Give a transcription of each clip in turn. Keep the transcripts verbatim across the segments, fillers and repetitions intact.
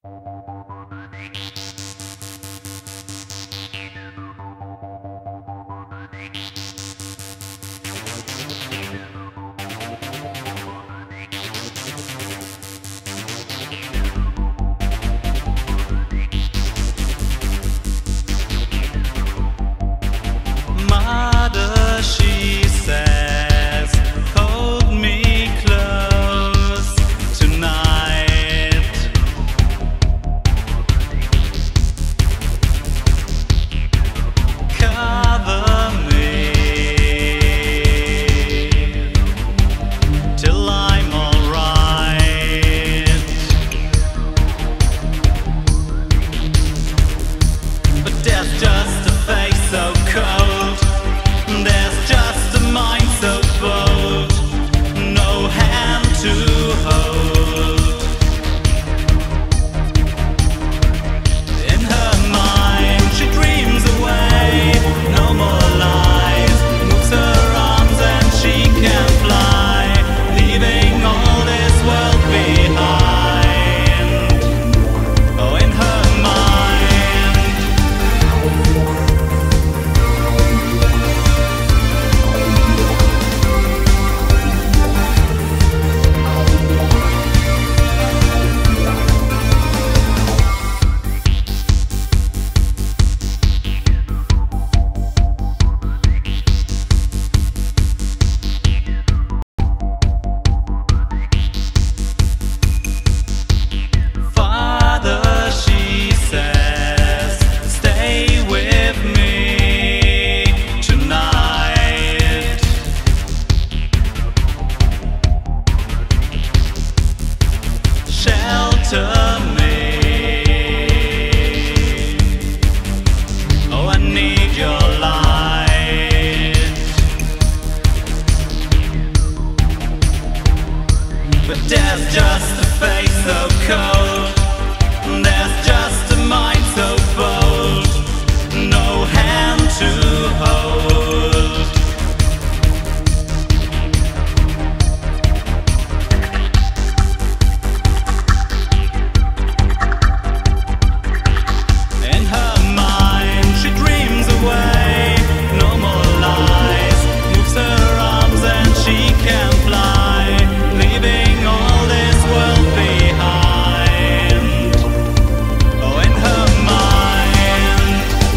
Mother, she says, hold me close tonight. Cover me till I'm alright. But there's just a face so cold, there's just a mind so bold, no hand to hold. In her mind she dreams away, no more lies, moves her arms and she can fly, leaving all this world behind. Oh, in her mind. Father, she says, stay with me tonight. Shelter me. Oh, I need your light. But there's just a face so cold, there's just a mind so bold, no hand to hold. In her mind she dreams away, no more lies, moves her arms and she can fly, leaving all this world behind. Oh, in her mind.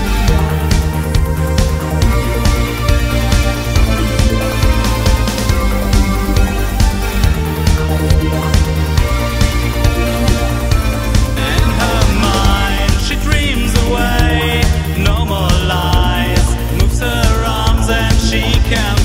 In her mind she dreams away, no more lies, moves her arms and she can